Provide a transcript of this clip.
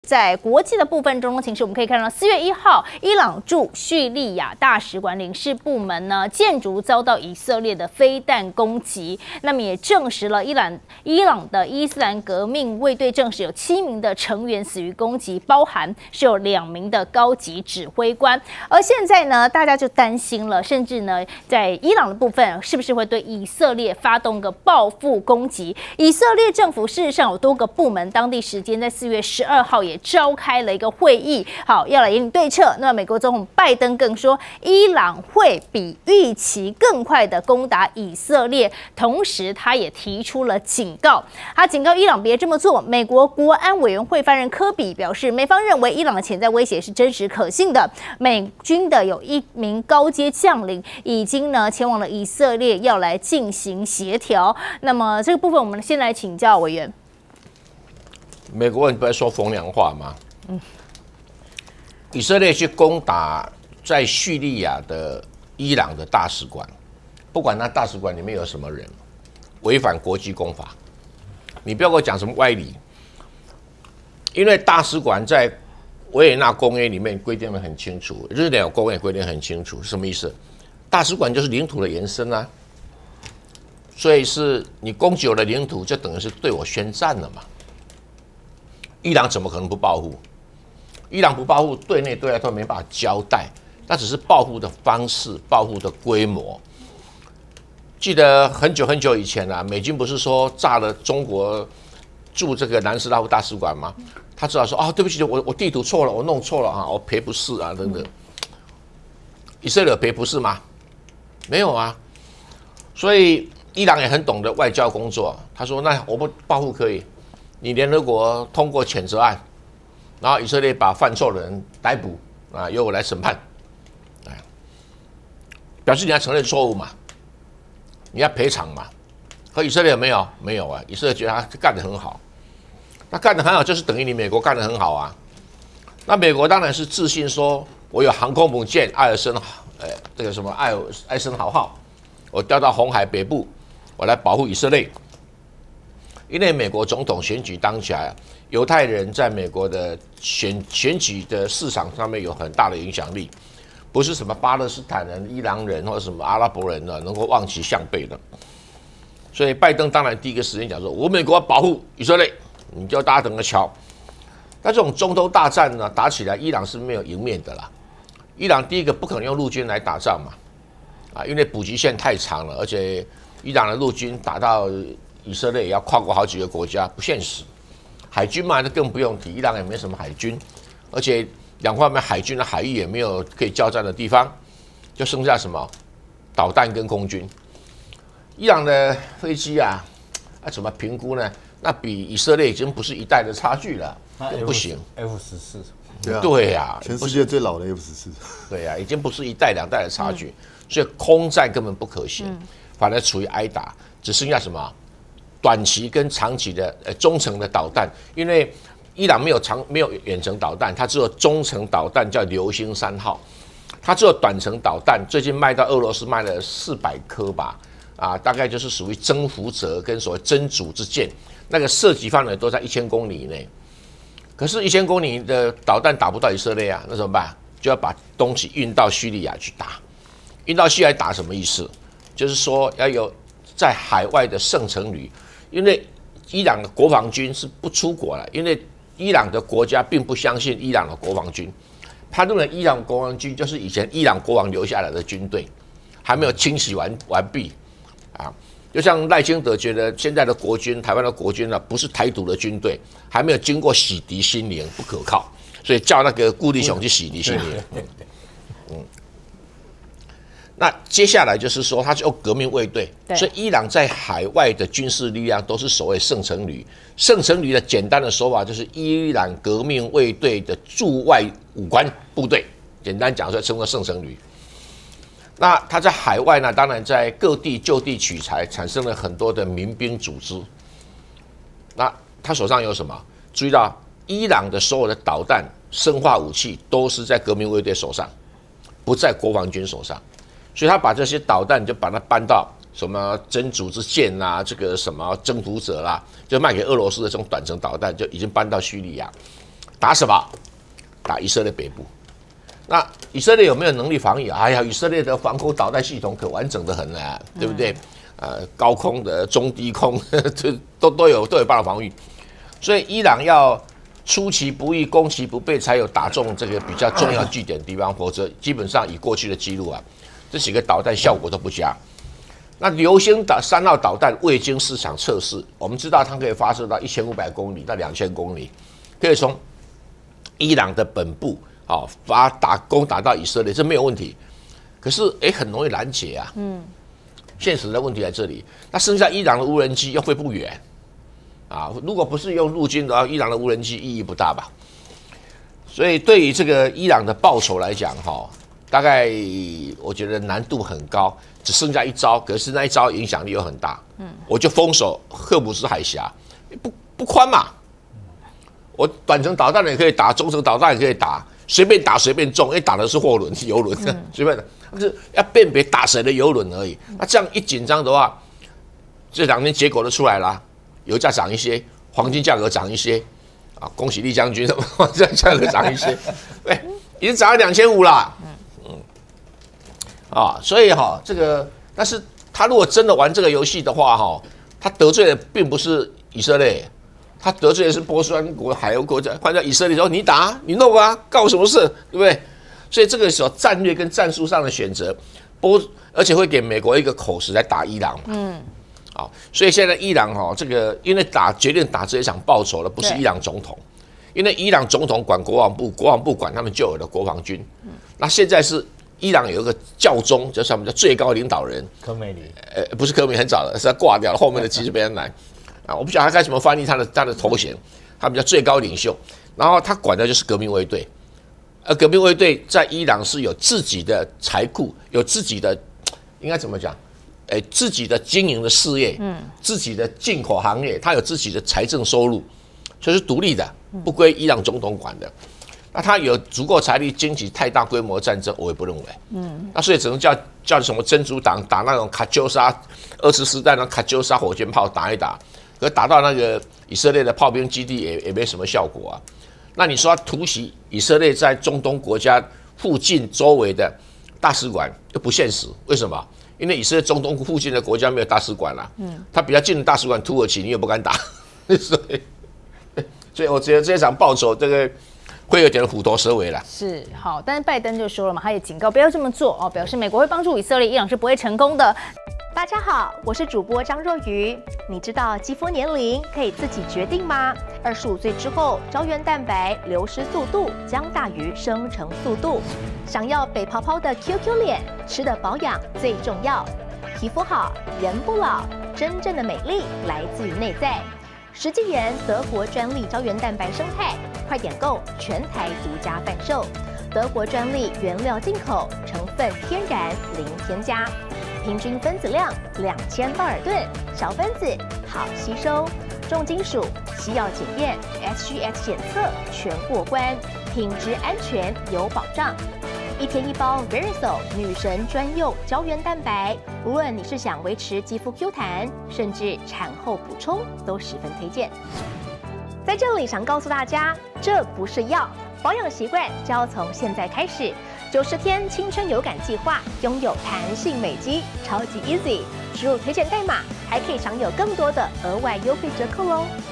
在国际的部分中，其实我们可以看到4月1号，伊朗驻叙利亚大使馆领事部门呢建筑遭到以色列的飞弹攻击，那么也证实了伊朗的伊斯兰革命卫队证实有7名的成员死于攻击，包含是有2名的高级指挥官。而现在呢，大家就担心了，甚至呢，在伊朗的部分是不是会对以色列发动个报复攻击？以色列政府事实上有多个部门，当地时间在4月12号也召开了一个会议，好，要来引领对策。那么美国总统拜登更说，伊朗会比预期更快的攻打以色列，同时他也提出了警告，他警告伊朗别这么做。美国国安委员会发言人科比表示，美方认为伊朗的潜在威胁是真实可信的，美军的有1名高阶将领已经呢前往了以色列，要来进行协调。那么这个部分，我们先来请教委员。 美国人不是说风凉话吗？以色列去攻打在叙利亚的伊朗的大使馆，不管那大使馆里面有什么人，违反国际公法。你不要给我讲什么歪理，因为大使馆在维也纳公约里面规定得很清楚，日内瓦公约规定很清楚，什么意思？大使馆就是领土的延伸啊，所以是你攻击我的领土，就等于是对我宣战了嘛。伊朗怎么可能不报复？伊朗不报复，对内对外都没办法交代，那只是报复的方式、报复的规模。记得很久很久以前啊，美军不是说炸了中国驻这个南斯拉夫大使馆吗？他知道说啊，对不起，我地图错了，我弄错了啊，我赔不是啊，等等。以色列赔不是吗？没有啊。所以伊朗也很懂得外交工作，他说那我不报复可以，你联合国通过谴责案，然后以色列把犯错的人逮捕啊，由我来审判，表示你要承认错误嘛，你要赔偿嘛。和以色列有没有？没有啊，以色列觉得他干得很好，那干得很好就是等于你美国干得很好啊。那美国当然是自信说，我有航空母舰这个什么艾森豪号，我调到红海北部，我来保护以色列。因为美国总统选举当下，犹太人在美国的选举的市场上面有很大的影响力，不是什么巴勒斯坦人、伊朗人或者什么阿拉伯人呢能够望其项背的。所以拜登当然第一个时间讲说，我美国要保护以色列，你就大家等着瞧。那这种中东大战呢打起来，伊朗是没有赢面的啦。伊朗第一个不可能用陆军来打仗嘛，因为补给线太长了，而且伊朗的陆军打到以色列也要跨过好几个国家，不现实。海军嘛，那更不用提，伊朗也没什么海军，而且两方面海军的海域也没有可以交战的地方，就剩下什么导弹跟空军。伊朗的飞机啊，怎么评估呢？那比以色列已经不是一代的差距了，不行。 F14， 对呀， 全世界最老的 F14， 对呀，已经不是一代两代的差距，所以空战根本不可行，反而处于挨打，只剩下什么短期跟长期的中程的导弹，因为伊朗没有远程导弹，它只有中程导弹，叫流星3号，它只有短程导弹，最近卖到俄罗斯卖了400颗吧。大概就是属于征服者跟所谓真主之剑，那个射击范围都在1000公里以内。可是1000公里的导弹打不到以色列啊，那怎么办？就要把东西运到叙利亚去打。运到叙利亚打什么意思？就是说要有在海外的圣城旅，因为伊朗的国防军是不出国了，因为伊朗的国家并不相信伊朗的国防军，他认为伊朗国防军就是以前伊朗国王留下来的军队，还没有清洗完毕。就像赖清德觉得现在的国军，台湾的国军呢，不是台独的军队，还没有经过洗涤心灵，不可靠，所以叫那个顾立雄去洗涤心灵。那接下来就是说，他就有革命卫队，所以伊朗在海外的军事力量都是所谓圣城旅。圣城旅的简单的说法就是伊朗革命卫队的驻外武官部队，简单讲说称作圣城旅。那他在海外呢，当然在各地就地取材，产生了很多的民兵组织。那他手上有什么？注意到伊朗的所有的导弹、生化武器都是在革命卫队手上，不在国防军手上。所以他把这些导弹就把它搬到什么真主之剑啦，这个什么征服者啦，就卖给俄罗斯的这种短程导弹，就已经搬到叙利亚。 打什么？打以色列北部。那以色列有没有能力防御？哎呀，以色列的防空导弹系统可完整的很啊，对不对？高空的、中低空都有办法防御。所以伊朗要出其不意、攻其不备，才有打中这个比较重要据点的地方，否则基本上以过去的记录啊，这几个导弹效果都不佳。那流星3号导弹未经市场测试，我们知道它可以发射到1500公里到2000公里，可以从伊朗的本部攻打到以色列，这没有问题。可是很容易拦截啊。现实的问题在这里。那剩下伊朗的无人机又飞不远啊，如果不是用陆军的话，伊朗的无人机意义不大吧？所以对于这个伊朗的报酬来讲，大概我觉得难度很高，只剩下一招，可是那一招影响力又很大。我就封锁荷姆斯海峡，不宽嘛。我短程导弹也可以打，中程导弹也可以打，随便打随便中，因为打的是货轮、油轮，随便的，就是要辨别打谁的油轮而已。那这样一紧张的话，这2天结果都出来了，油价涨一些，黄金价格涨一些，啊，恭喜厉将军，黄金价格涨一些，已经涨到2500了。所以这个，但是他如果真的玩这个游戏的话，他得罪的并不是以色列，他得罪的是波斯湾国、海欧国家，换到以色列说你打你弄啊，干我什么事，对不对？所以这个时候战略跟战术上的选择，而且会给美国一个口实来打伊朗嘛。所以现在伊朗这个因为决定打这一场报仇的不是伊朗总统，因为伊朗总统管国防部，国防部管他们就有的国防军。那现在是伊朗有一个教宗，就是他们的最高领导人科梅里， 不是科梅，很早了，是他挂掉了，后面的继续被人来啊，我不晓得他该怎么翻译他的头衔，他们叫最高领袖，然后他管的就是革命卫队，而革命卫队在伊朗是有自己的财库，有自己的应该怎么讲？自己的经营的事业，自己的进口行业，他有自己的财政收入，所以是独立的，不归伊朗总统管的。那他有足够财力经济太大规模的战争，我也不认为。那所以只能叫什么真主党打那种卡秋莎20世代那卡秋莎火箭炮打一打，可打到那个以色列的炮兵基地也没什么效果啊。那你说突袭以色列在中东国家附近周围的大使馆又不现实，为什么？因为以色列中东附近的国家没有大使馆啦，他比较近的大使馆土耳其你也不敢打，所以我觉得这场报仇这个会有点虎头蛇尾了。 是好，但是拜登就说了嘛，他也警告不要这么做表示美国会帮助以色列，伊朗是不会成功的。 大家好，我是主播张若愚。你知道肌肤年龄可以自己决定吗？25岁之后，胶原蛋白流失速度将大于生成速度。想要北泡泡的 QQ 脸，吃的保养最重要。皮肤好，人不老，真正的美丽来自于内在。实际研德国专利胶原蛋白生态，快点购，全台独家贩售。德国专利原料进口，成分天然零添加。平均分子量2000道尔顿，小分子好吸收，重金属西药检验 SGS 检测全过关，品质安全有保障。1天1包 Verisol 女神专用胶原蛋白，无论你是想维持肌肤 Q 弹，甚至产后补充，都十分推荐。在这里想告诉大家，这不是药，保养习惯就要从现在开始。90天青春有感计划，拥有弹性美肌，超级 easy。输入推荐代码，还可以享有更多的额外优惠折扣哦。